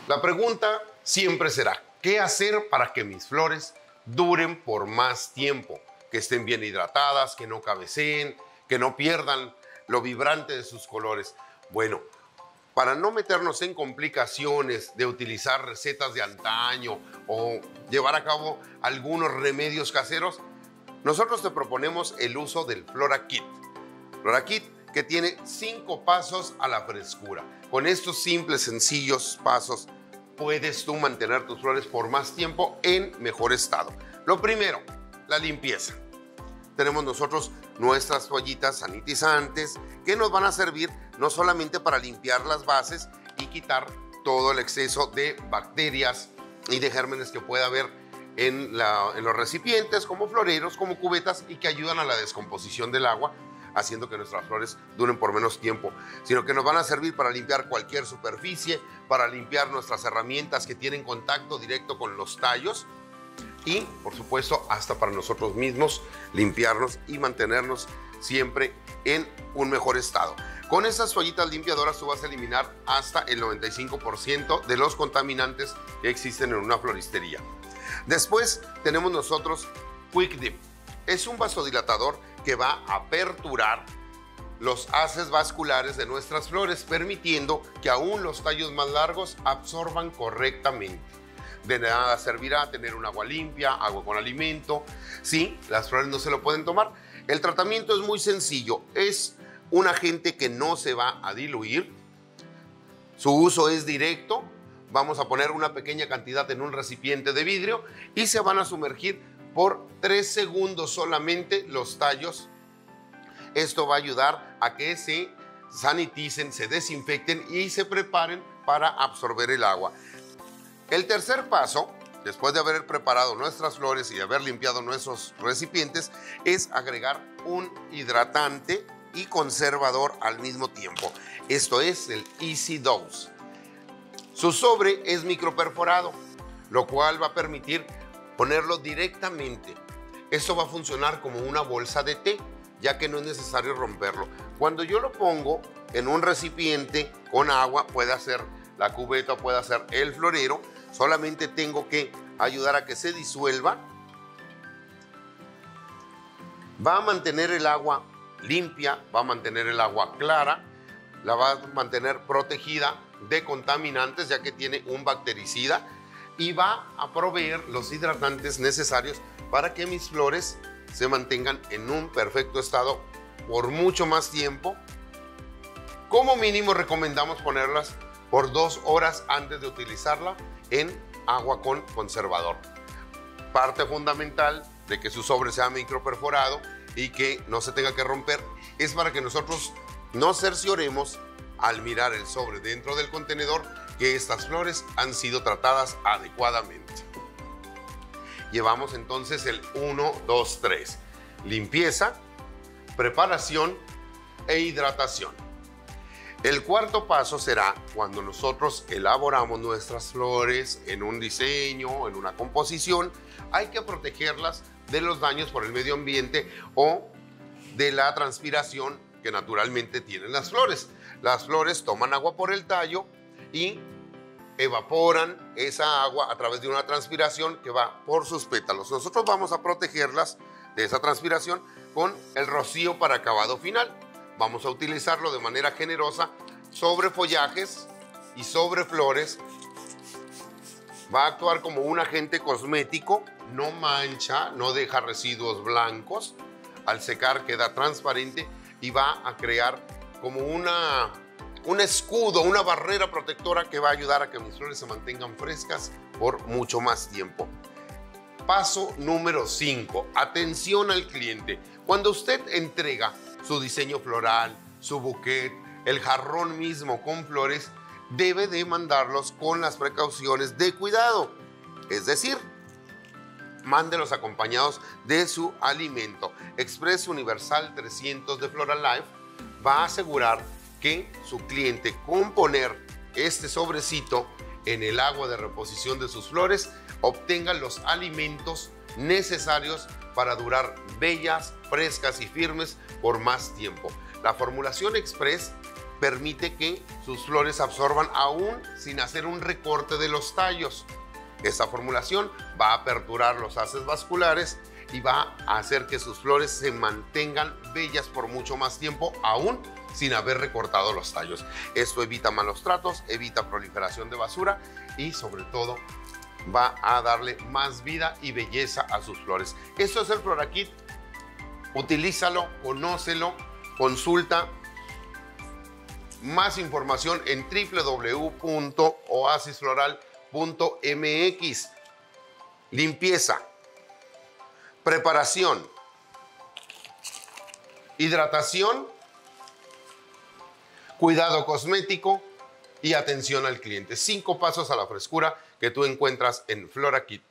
La pregunta siempre será, ¿qué hacer para que mis flores duren por más tiempo? Que estén bien hidratadas, que no cabeceen, que no pierdan lo vibrante de sus colores. Bueno, para no meternos en complicaciones de utilizar recetas de antaño o llevar a cabo algunos remedios caseros, nosotros te proponemos el uso del Flora Kit. Flora Kit que tiene 5 pasos a la frescura. Con estos simples, sencillos pasos puedes tú mantener tus flores por más tiempo en mejor estado. Lo primero, la limpieza. Tenemos nosotros nuestras toallitas sanitizantes que nos van a servir no solamente para limpiar las bases y quitar todo el exceso de bacterias y de gérmenes que pueda haber en los recipientes, como floreros, como cubetas, y que ayudan a la descomposición del agua, haciendo que nuestras flores duren por menos tiempo, sino que nos van a servir para limpiar cualquier superficie, para limpiar nuestras herramientas que tienen contacto directo con los tallos y, por supuesto, hasta para nosotros mismos limpiarnos y mantenernos siempre en un mejor estado. Con estas toallitas limpiadoras tú vas a eliminar hasta el 95% de los contaminantes que existen en una floristería. Después tenemos nosotros Quick Dip. Es un vasodilatador que va a aperturar los haces vasculares de nuestras flores, permitiendo que aún los tallos más largos absorban correctamente. De nada servirá tener un agua limpia, agua con alimento, si las flores no se lo pueden tomar. El tratamiento es muy sencillo, es un agente que no se va a diluir, su uso es directo. Vamos a poner una pequeña cantidad en un recipiente de vidrio y se van a sumergir por 3 segundos solamente los tallos. Esto va a ayudar a que se saniticen, se desinfecten y se preparen para absorber el agua. El tercer paso, después de haber preparado nuestras flores y de haber limpiado nuestros recipientes, es agregar un hidratante y conservador al mismo tiempo. Esto es el Easy Dose. Su sobre es microperforado, lo cual va a permitir ponerlo directamente. Esto va a funcionar como una bolsa de té, ya que no es necesario romperlo. Cuando yo lo pongo en un recipiente con agua, puede ser la cubeta, puede ser el florero, solamente tengo que ayudar a que se disuelva. Va a mantener el agua limpia, va a mantener el agua clara, la va a mantener protegida de contaminantes, ya que tiene un bactericida, y va a proveer los hidratantes necesarios para que mis flores se mantengan en un perfecto estado por mucho más tiempo. Como mínimo recomendamos ponerlas por 2 horas antes de utilizarla en agua con conservador. Parte fundamental de que su sobre sea microperforado y que no se tenga que romper es para que nosotros nos cercioremos al mirar el sobre dentro del contenedor que estas flores han sido tratadas adecuadamente. Llevamos entonces el 1, 2, 3. Limpieza, preparación e hidratación. El cuarto paso será cuando nosotros elaboramos nuestras flores en un diseño, en una composición. Hay que protegerlas de los daños por el medio ambiente o de la transpiración que naturalmente tienen las flores. Las flores toman agua por el tallo y evaporan esa agua a través de una transpiración que va por sus pétalos. Nosotros vamos a protegerlas de esa transpiración con el rocío para acabado final. Vamos a utilizarlo de manera generosa sobre follajes y sobre flores. Va a actuar como un agente cosmético, no mancha, no deja residuos blancos. Al secar queda transparente y va a crear como un escudo, una barrera protectora que va a ayudar a que mis flores se mantengan frescas por mucho más tiempo. Paso número 5, atención al cliente. Cuando usted entrega su diseño floral, su bouquet, el jarrón mismo con flores, debe de mandarlos con las precauciones de cuidado. Es decir, mándelos acompañados de su alimento. Express Universal 300 de Floral Life va a asegurar que su cliente, con poner este sobrecito en el agua de reposición de sus flores, obtenga los alimentos necesarios para durar bellas, frescas y firmes por más tiempo. La formulación Express permite que sus flores absorban aún sin hacer un recorte de los tallos. Esta formulación va a aperturar los haces vasculares y va a hacer que sus flores se mantengan bellas por mucho más tiempo, aún sin haber recortado los tallos. Esto evita malos tratos, evita proliferación de basura y sobre todo va a darle más vida y belleza a sus flores. Esto es el Florakit. Utilízalo, conócelo, consulta más información en www.oasisfloral.mx. Limpieza, preparación, hidratación, cuidado cosmético y atención al cliente. 5 pasos a la frescura que tú encuentras en Florakit.